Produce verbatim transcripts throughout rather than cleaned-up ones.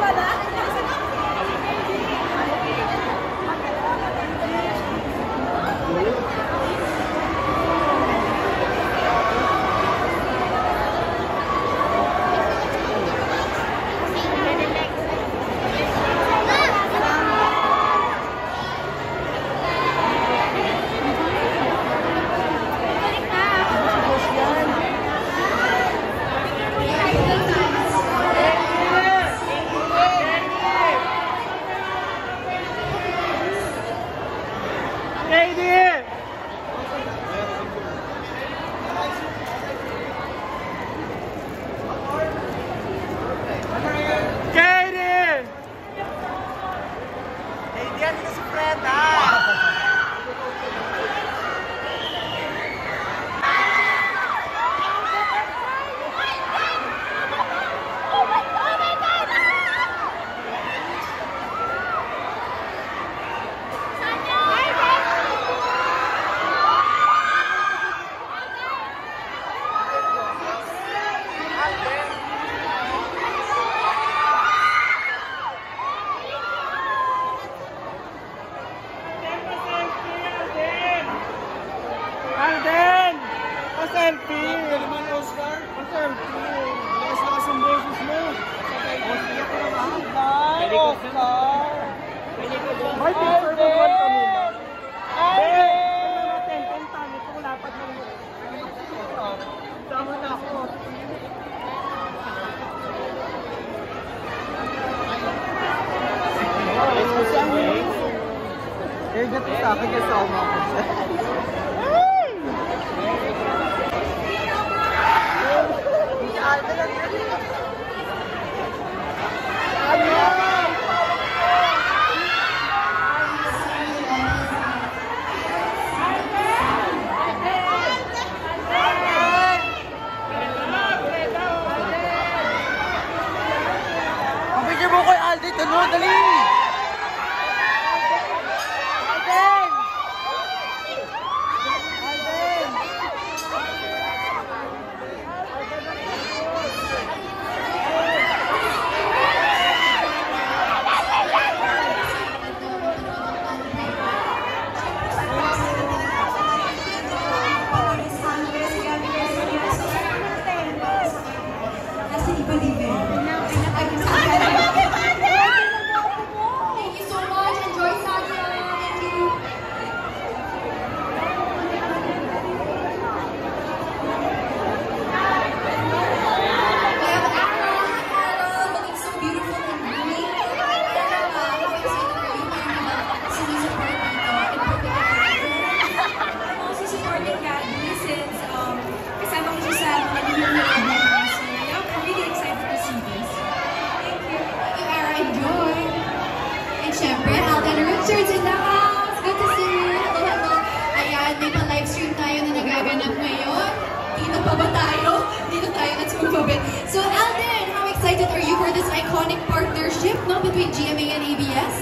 So Alden, how excited are you for this iconic partnership no, between G M A and A B S?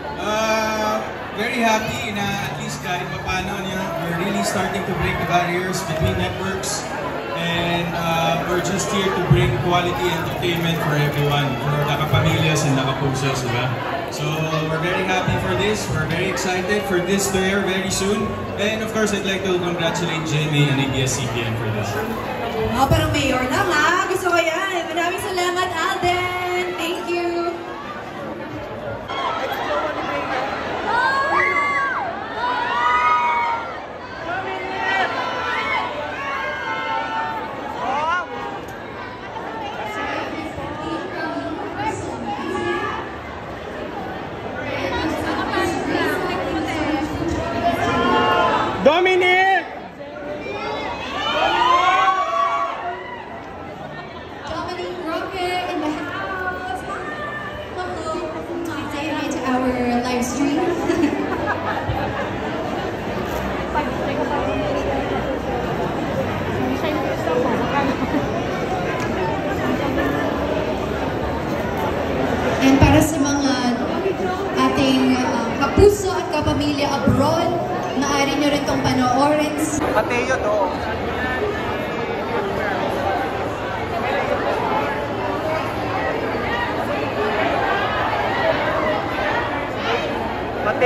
Uh, very happy na at least kahit paano niya, we're really starting to break the barriers between networks, and uh, we're just here to bring quality entertainment for everyone, for the kapamilyas and the kapusas, diba? So we're very happy for this, we're very excited for this to air very soon, and of course I'd like to congratulate G M A and A B S C B N for this. Oh, parang mayor lang ha. Gusto ko yan. Maraming salamat, Alden. Thank you. Dominic! And para sa mga ating uh, kapuso at kapamilya abroad, maaari nyo rin itong panoorin. Mateo to.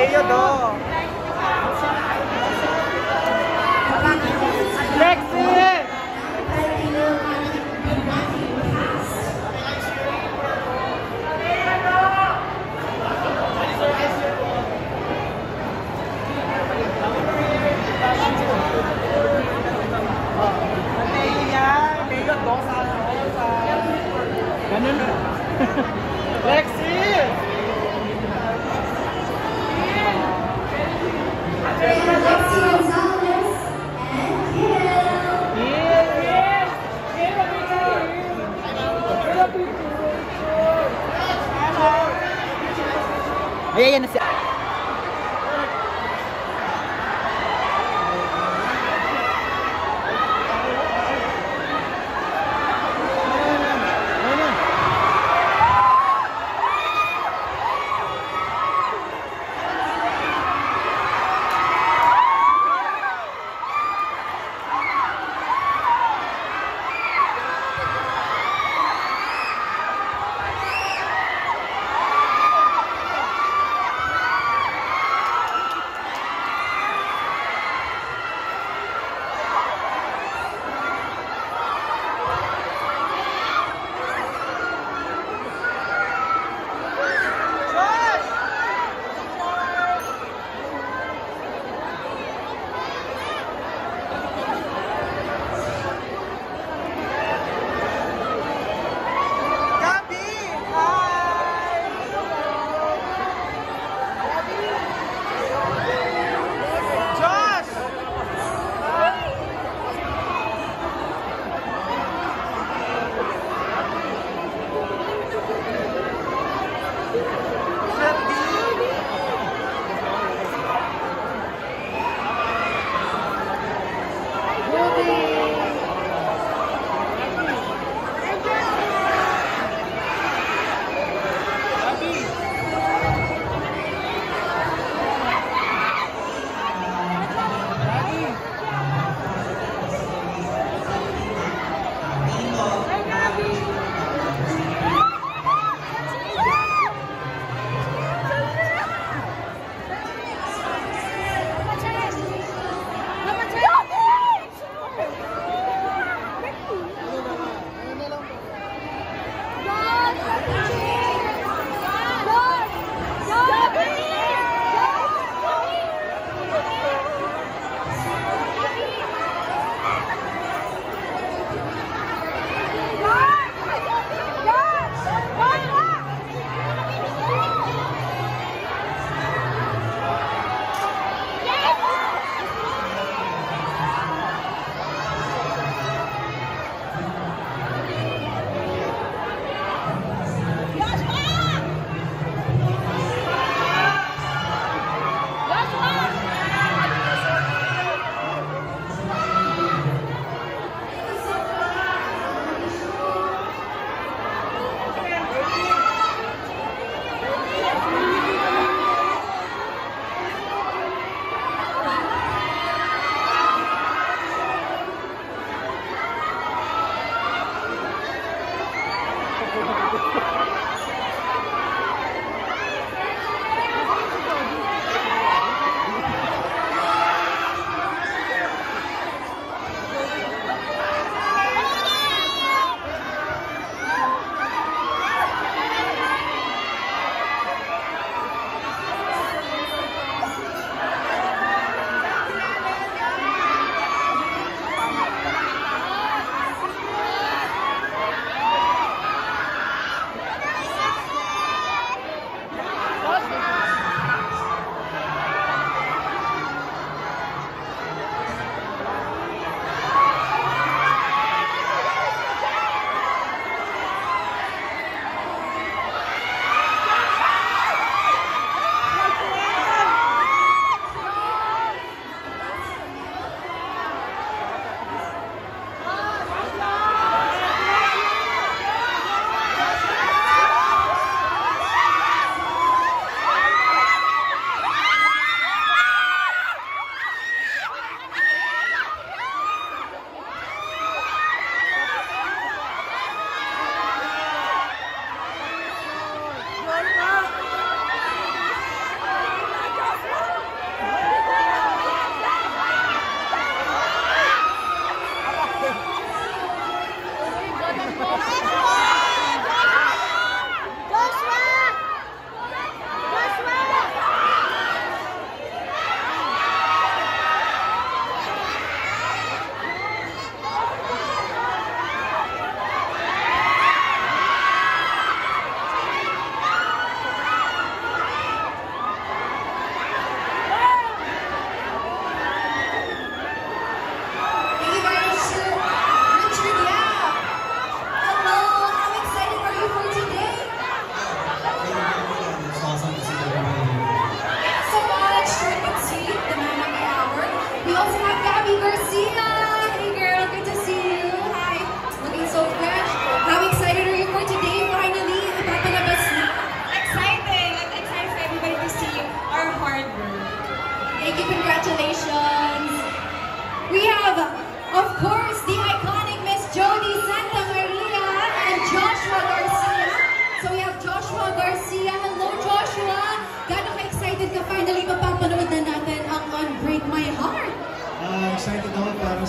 Mateo do. Lexi! Mateo yan. Mateo do sa ganun. Lexi! Alexi Gonzalez and Kiel. Ayan na siya.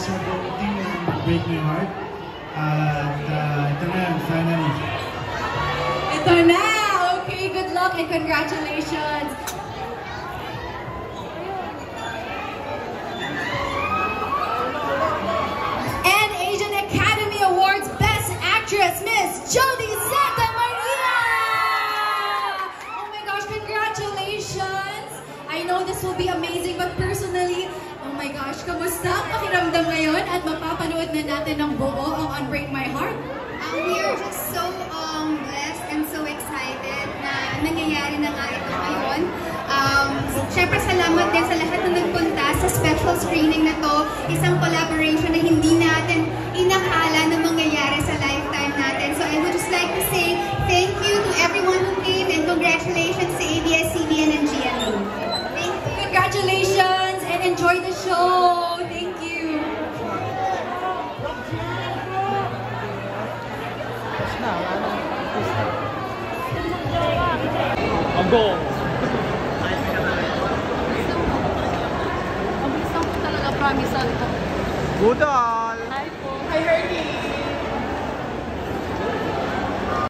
sa buong team ng Break My Heart. At uh, ito na yan, finally. Ito na! Okay, good luck and congratulations! And Asian Academy Awards Best Actress, Miss Jodie Santa Maria! Oh my gosh, congratulations! I know this will be amazing, but personally, oh my gosh, kamusta ang pakiramdam ngayon at mapapanood na natin ng buo ang Unbreak My Heart? Um, we are just so um, blessed and so excited na nangyayari na nga ito ngayon. Um, Siyempre, salamat din sa lahat na nagpunta sa special screening na to. Isang collaboration na hindi natin inakala na mangyayari sa lifetime natin. So I would just like to say thank you to everyone who came and congratulations to A B S C B N and G M A. Thank you. Congratulations and enjoy the show! Thank you! Ang go! Ang bilis lang po talaga, promise on ko. Budol! Hi po. Hi, Herdy.